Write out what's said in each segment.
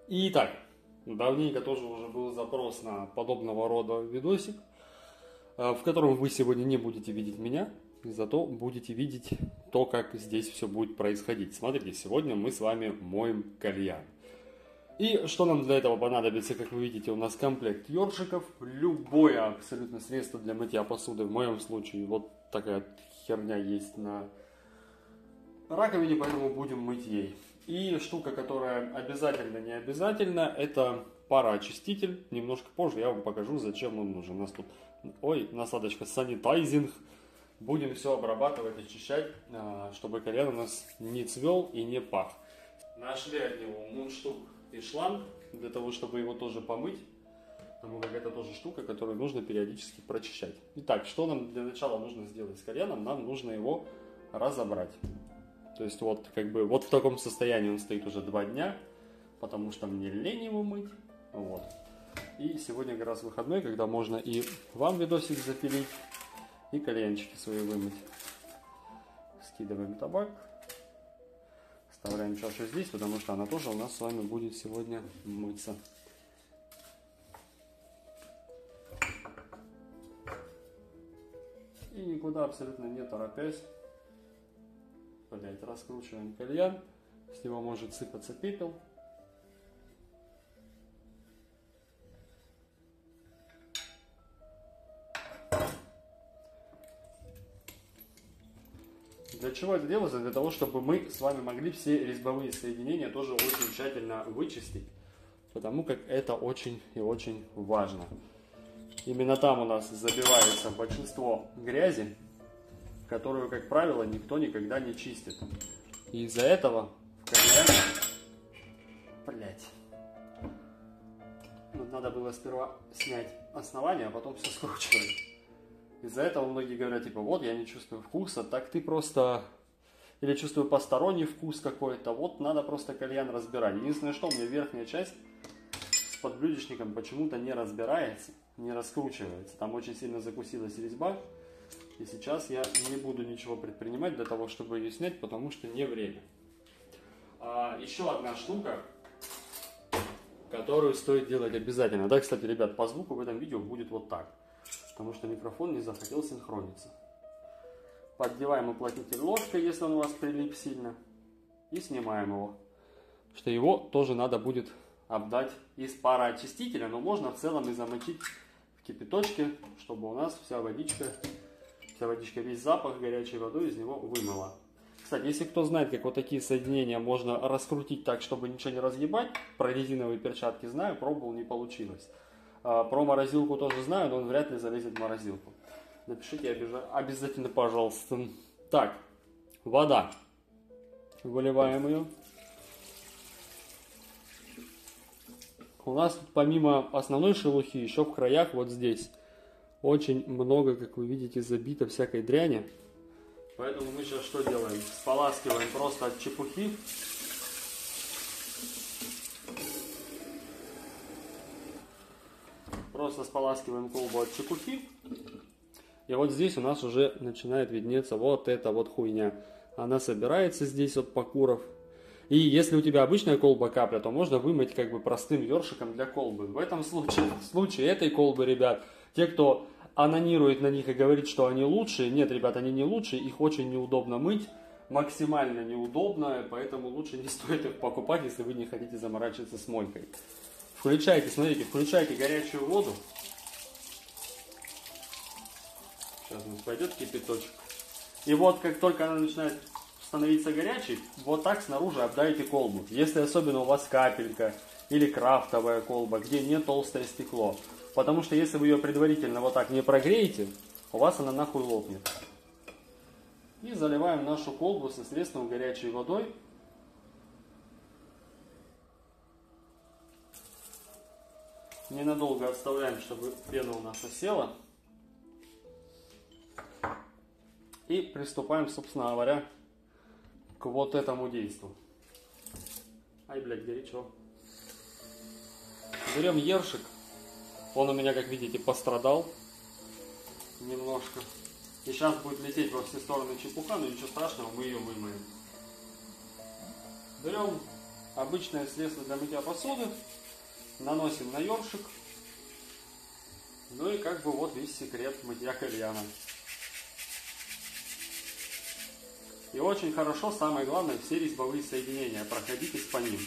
Итак, давненько тоже уже был запрос на подобного рода видосик, в котором вы сегодня не будете видеть меня, зато будете видеть то, как здесь все будет происходить. Смотрите, сегодня мы с вами моем кальян. И что нам для этого понадобится, как вы видите, у нас комплект ёршиков, любое абсолютно средство для мытья посуды, в моем случае вот такая херня есть на раковине, поэтому будем мыть ей. И штука, которая обязательно не обязательно, это пароочиститель. Немножко позже я вам покажу, зачем он нужен. У нас тут, насадочка санитайзинг. Будем все обрабатывать, очищать, чтобы кальян у нас не цвел и не пах. Нашли от него мундштук и шланг, для того, чтобы его тоже помыть. Потому как это тоже штука, которую нужно периодически прочищать. Итак, что нам для начала нужно сделать с кальяном? Нам нужно его разобрать. То есть вот как бы вот в таком состоянии он стоит уже 2 дня, потому что мне лень его мыть. Вот. И сегодня как раз выходной, когда можно и вам видосик запилить, и кальянчики свои вымыть. Скидываем табак. Вставляем чашу здесь, потому что она тоже у нас с вами будет сегодня мыться. И никуда абсолютно не торопясь. Раскручиваем кальян, с него может сыпаться пепел. Для чего это делается? Для того, чтобы мы с вами могли все резьбовые соединения тоже очень тщательно вычистить, потому как это очень и очень важно. Именно там у нас забивается большинство грязи, которую, как правило, никто никогда не чистит. И из-за этого в кальяне... Надо было сперва снять основание, а потом все скручивать. Из-за этого многие говорят, типа, вот я не чувствую вкуса, так ты просто... Или чувствую посторонний вкус какой-то, вот надо просто кальян разбирать. Единственное, что у меня верхняя часть с подблюдечником почему-то не разбирается, не раскручивается. Там очень сильно закусилась резьба. И сейчас я не буду ничего предпринимать для того, чтобы ее снять, потому что не время. Еще одна штука, которую стоит делать обязательно. Да, кстати, ребят, по звуку в этом видео будет вот так. Потому что микрофон не захотел синхрониться. Поддеваем уплотнитель ложкой, если он у вас прилип сильно. И снимаем его. Что его тоже надо будет обдать из пароочистителя, но можно в целом и замочить в кипяточке, чтобы у нас вся водичка, весь запах горячей водой из него вымыла. Кстати, если кто знает, как вот такие соединения можно раскрутить так, чтобы ничего не разъебать, про резиновые перчатки знаю, пробовал, не получилось. Про морозилку тоже знаю, но он вряд ли залезет в морозилку. Напишите обязательно, пожалуйста. Так, вода. Выливаем ее. У нас тут помимо основной шелухи, еще в краях вот здесь очень много, как вы видите, забито всякой дряни. Поэтому мы сейчас что делаем? Споласкиваем просто от чепухи. Просто споласкиваем колбу от чепухи. И вот здесь у нас уже начинает виднеться вот эта вот хуйня. Она собирается здесь от покуров. И если у тебя обычная колба капля, то можно вымыть как бы простым ёршиком для колбы. В этом случае, в случае этой колбы, ребят, те, кто анонирует на них и говорит, что они лучшие, нет, ребят, они не лучшие, их очень неудобно мыть, максимально неудобно, поэтому лучше не стоит их покупать, если вы не хотите заморачиваться с мойкой. Включайте, смотрите, включайте горячую воду. Сейчас у нас пойдет кипяточек. И вот как только она начинает становиться горячей, вот так снаружи обдайте колбу. Если особенно у вас капелька или крафтовая колба, где не толстое стекло. Потому что если вы ее предварительно вот так не прогреете, у вас она нахуй лопнет. И заливаем нашу колбу со средством горячей водой. Ненадолго отставляем, чтобы пена у нас осела. И приступаем, собственно говоря, к вот этому действию. Ай, блядь, горячо. Берем ершик. Он у меня, как видите, пострадал немножко. И сейчас будет лететь во все стороны чепуха, но ничего страшного, мы ее вымоем. Берем Обычное средство для мытья посуды. Наносим на ёршик. Ну и как бы вот весь секрет мытья кальяна. И очень хорошо, самое главное, все резьбовые соединения. Проходитесь по ним.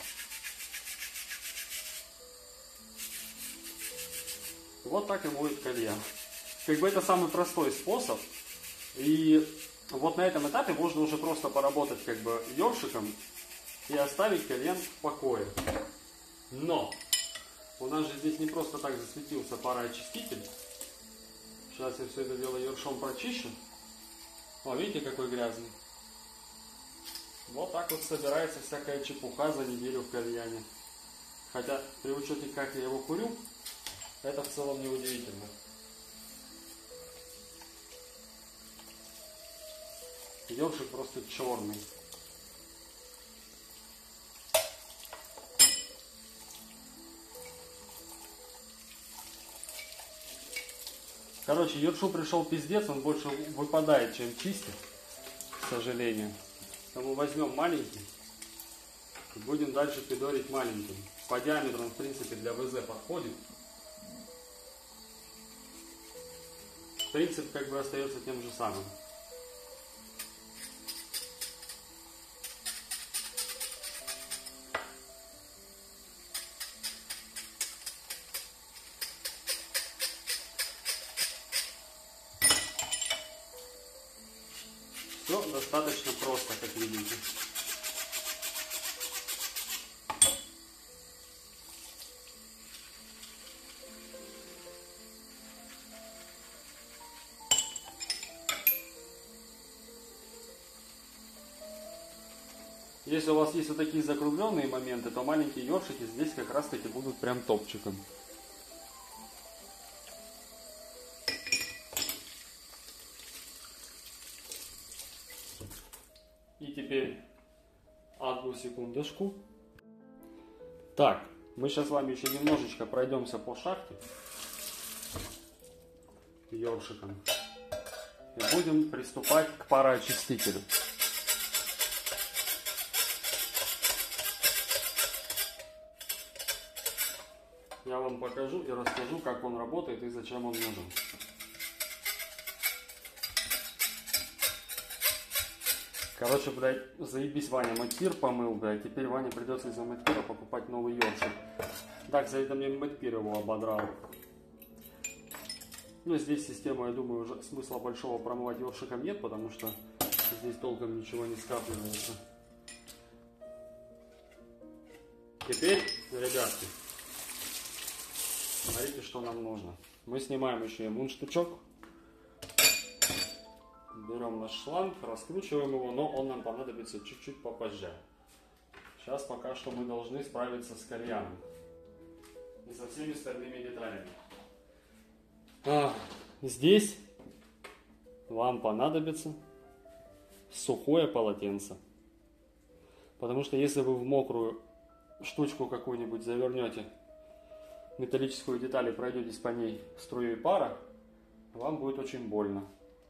Вот так и моют кальян. Как бы это самый простой способ. И вот на этом этапе можно уже просто поработать как бы ёршиком и оставить кальян в покое. Но у нас же здесь не просто так засветился пароочиститель. Сейчас я все это дело ёршом прочищу. О, видите, какой грязный. Вот так вот собирается всякая чепуха за неделю в кальяне. Хотя при учете, как я его курю, это в целом не удивительно. Ёршик просто черный. Короче, ёршу пришел пиздец, он больше выпадает, чем чистит, к сожалению. Поэтому возьмем маленький и будем дальше пидорить маленьким. По диаметру он, в принципе, для ВЗ подходит. Принцип как бы остается тем же самым. Все достаточно просто, как видите. Если у вас есть вот такие закругленные моменты, то маленькие ёршики здесь как раз таки будут прям топчиком. И теперь одну секундочку. Так, мы сейчас с вами еще немножечко пройдемся по шахте ёршиком. И будем приступать к пароочистителю. Я вам покажу и расскажу, как он работает и зачем он нужен. Короче, блядь, заебись, Ваня мэтпир помыл, блядь. Теперь Ване придется из-за мэтпира покупать новый ёршик. Так, за это мне мэтпир его ободрал. Ну, здесь систему, я думаю, уже смысла большого промывать ёршиком нет, потому что здесь толком ничего не скапливается. Теперь, ребятки, смотрите, что нам нужно. Мы снимаем еще и мундштучок. Берем наш шланг, раскручиваем его, но он нам понадобится чуть-чуть попозже. Сейчас пока что мы должны справиться с кальяном и со всеми остальными деталями. Здесь вам понадобится сухое полотенце. Потому что если вы в мокрую штучку какую-нибудь завернете металлическую деталь и пройдетесь по ней струей пара, вам будет очень больно.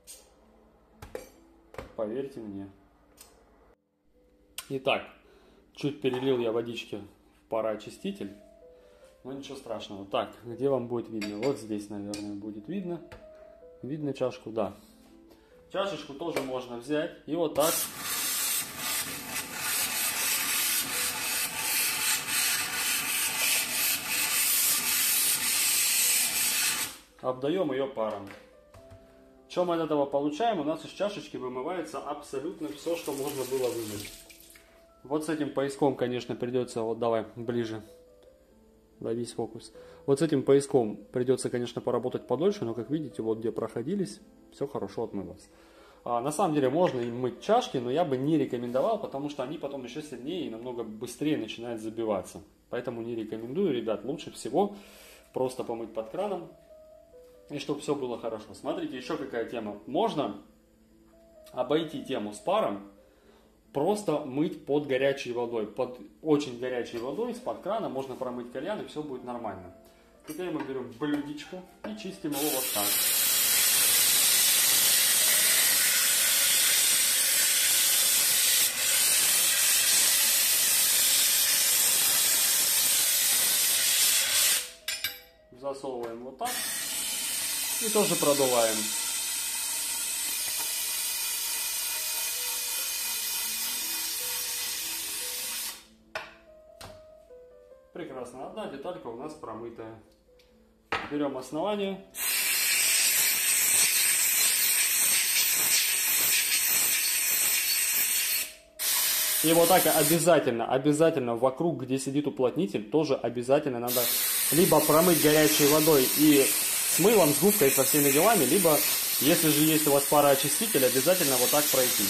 Поверьте мне. Итак, чуть перелил я водички в пароочиститель, но ничего страшного. Так, где вам будет видно? Вот здесь, наверное, будет видно. Видно чашку? Да. Чашечку тоже можно взять и вот так обдаем ее паром. Что мы от этого получаем? У нас из чашечки вымывается абсолютно все, что можно было вымыть. Вот с этим пояском, конечно, придется, вот давай ближе, ловись фокус. Вот с этим пояском придется, конечно, поработать подольше, но как видите, вот где проходились, все хорошо отмылось. На самом деле можно им мыть чашки, но я бы не рекомендовал, потому что они потом еще сильнее и намного быстрее начинают забиваться. Поэтому не рекомендую, ребят, лучше всего просто помыть под краном. И чтобы все было хорошо. Смотрите, еще какая тема. Можно обойти тему с паром, просто мыть под горячей водой. Под очень горячей водой, из-под крана можно промыть кальян, и все будет нормально. Теперь мы берем блюдечко и чистим его вот так. засовываем вот так и тоже продуваем. Прекрасно. Одна деталька у нас промытая. Берем основание. И вот так обязательно вокруг, где сидит уплотнитель, тоже обязательно надо либо промыть горячей водой и с мылом, с губкой, со всеми делами, либо, если же есть у вас пароочиститель, обязательно вот так пройти.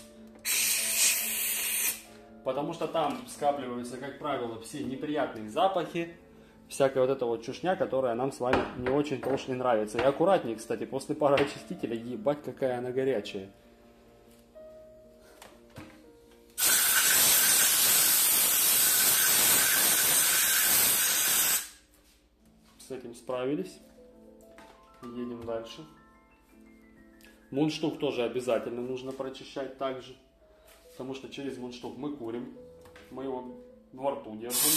Потому что там скапливаются, как правило, все неприятные запахи, всякая вот эта вот чушня, которая нам с вами не очень-то уж не нравится. И аккуратнее, кстати, после пароочистителя, ебать, какая она горячая. С этим справились. Едем дальше. Мундштук тоже обязательно нужно прочищать также. Потому что через мундштук мы курим. Мы его во рту держим.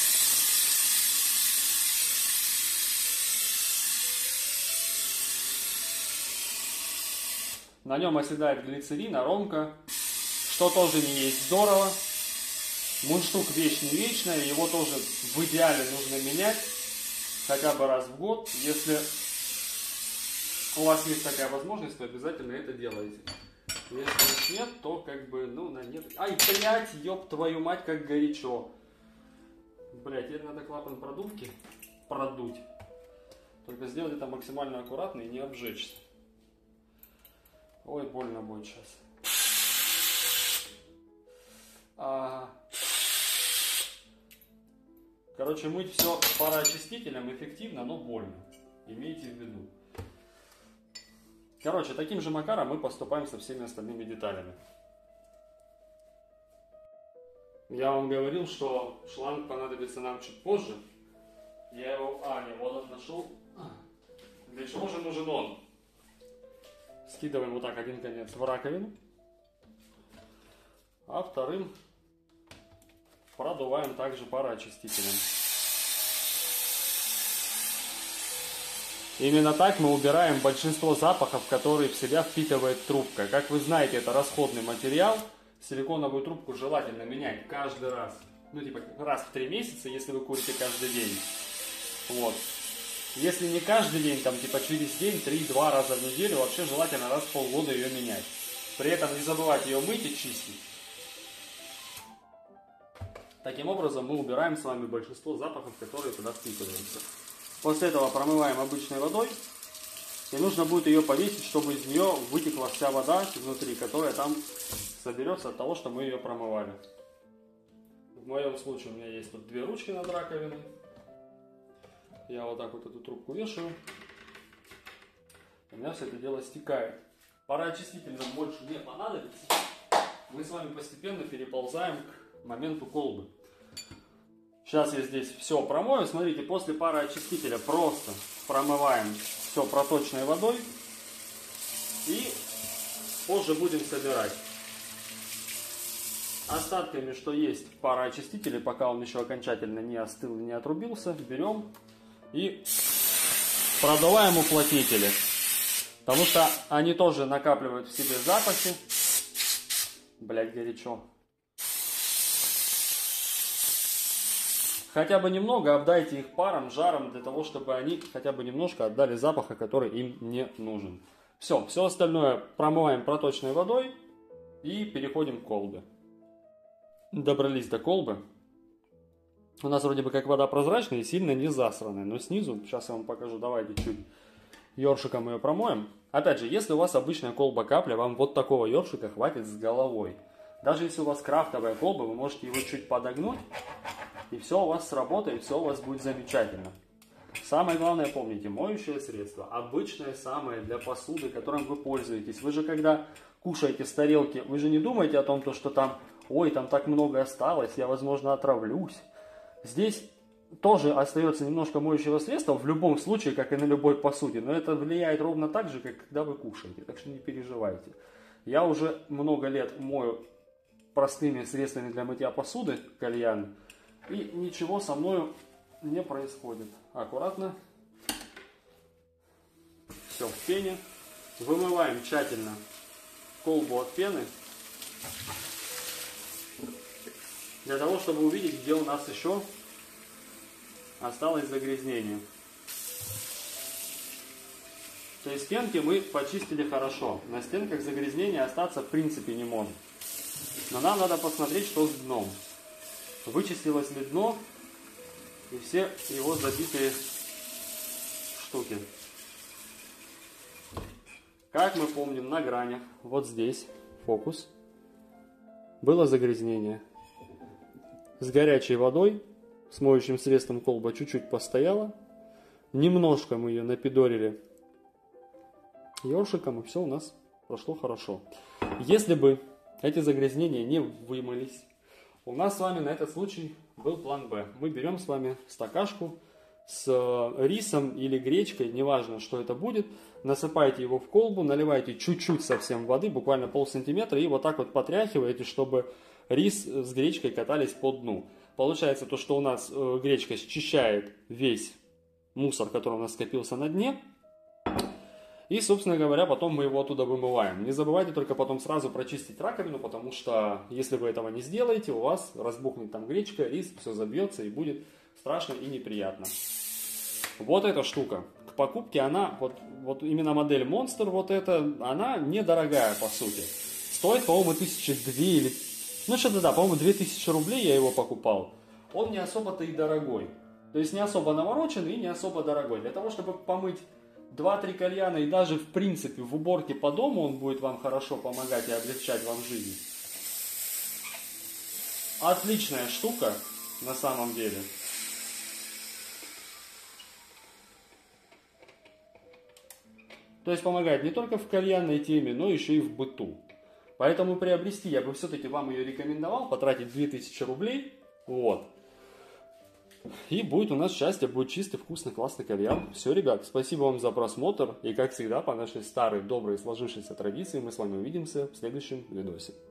На нем оседает глицерин, аромка, что тоже не есть здорово. Мундштук вещь не вечная, его тоже в идеале нужно менять хотя бы раз в год. Если у вас есть такая возможность, то обязательно это делайте. Если нет, то как бы, ну, на нет. Ай, блядь, ёб твою мать, как горячо. Блядь, теперь надо клапан продувки продуть. Только сделать это максимально аккуратно и не обжечься. Ой, больно будет сейчас. Короче, мыть все пароочистителем эффективно, но больно. Имейте в виду. Короче, таким же макаром мы поступаем со всеми остальными деталями. Я вам говорил, что шланг понадобится нам чуть позже. Я его... вот нашел. Для чего же нужен он? Скидываем вот так один конец в раковину. А вторым продуваем также пароочистителем. Именно так мы убираем большинство запахов, которые в себя впитывает трубка. Как вы знаете, это расходный материал. Силиконовую трубку желательно менять каждый раз. Ну, типа, раз в 3 месяца, если вы курите каждый день. Вот. Если не каждый день, там, типа, через день, 3-2 раза в неделю, вообще желательно раз в полгода ее менять. При этом не забывайте ее мыть и чистить. Таким образом мы убираем с вами большинство запахов, которые туда впитываются. После этого промываем обычной водой. И нужно будет ее повесить, чтобы из нее вытекла вся вода изнутри, которая там соберется от того, что мы ее промывали. В моем случае у меня есть тут 2 ручки над раковиной. Я вот так вот эту трубку вешаю. У меня все это дело стекает. Пароочиститель нам больше не понадобится. Мы с вами постепенно переползаем к моменту колбы. Сейчас я здесь все промою. Смотрите, после пароочистителя просто промываем все проточной водой. И позже будем собирать. Остатками, что есть в пароочистителе, пока он еще окончательно не остыл и не отрубился, берем и продуваем уплотнители. Потому что они тоже накапливают в себе запахи. Блять, горячо. Хотя бы немного обдайте их паром, жаром, для того, чтобы они хотя бы немножко отдали запаха, который им не нужен. Все остальное промываем проточной водой и переходим к колбе. Добрались до колбы. У нас вроде бы как вода прозрачная и сильно не засранная, но снизу, сейчас я вам покажу, давайте чуть ёршиком ее промоем. Опять же, если у вас обычная колба капля, вам вот такого ёршика хватит с головой. Даже если у вас крафтовая колба, вы можете его чуть подогнуть, и все у вас сработает, все у вас будет замечательно. Самое главное, помните, моющее средство, обычное самое для посуды, которым вы пользуетесь. Вы же когда кушаете с тарелки, вы же не думаете о том, что там, ой, там так много осталось, я, возможно, отравлюсь. Здесь тоже остается немножко моющего средства, в любом случае, как и на любой посуде, но это влияет ровно так же, как когда вы кушаете, так что не переживайте. Я уже много лет мою простыми средствами для мытья посуды, кальян, и ничего со мною не происходит. Аккуратно. все в пене. Вымываем тщательно колбу от пены, для того, чтобы увидеть, где у нас еще осталось загрязнение. То есть стенки мы почистили хорошо. На стенках загрязнение остаться в принципе не может. Но нам надо посмотреть, что с дном. Вычистилось ли дно и все его забитые штуки. Как мы помним, на гранях, вот здесь, фокус, было загрязнение. С горячей водой, с моющим средством колба чуть-чуть постояла. Немножко мы ее напидорили ёршиком, и все у нас прошло хорошо. Если бы эти загрязнения не вымылись, у нас с вами на этот случай был план Б. Мы берем с вами стакашку с рисом или гречкой, неважно, что это будет, насыпаете его в колбу, наливаете чуть-чуть совсем воды, буквально полсантиметра, и вот так вот потряхиваете, чтобы рис с гречкой катались по дну. Получается то, что у нас гречка счищает весь мусор, который у нас скопился на дне. И, собственно говоря, потом мы его оттуда вымываем. Не забывайте только потом сразу прочистить раковину, потому что если вы этого не сделаете, у вас разбухнет там гречка, рис, все забьется и будет страшно и неприятно. Вот эта штука. К покупке она, вот именно модель Monster, вот эта, она недорогая по сути. Стоит, по-моему, 1002 или... Ну что-то да, по-моему, 2000 рублей я его покупал. Он не особо-то и дорогой. То есть не особо навороченный и не особо дорогой. Для того, чтобы помыть 2-3 кальяна и даже в принципе в уборке по дому он будет вам хорошо помогать и облегчать вам жизнь. Отличная штука на самом деле. То есть помогает не только в кальянной теме, но еще и в быту. Поэтому приобрести я бы все-таки вам ее рекомендовал, потратить 2000 рублей. Вот. И будет у нас счастье, будет чистый, вкусный, классный кальян. Все, ребят, спасибо вам за просмотр. И как всегда, по нашей старой, доброй, сложившейся традиции, мы с вами увидимся в следующем видосе.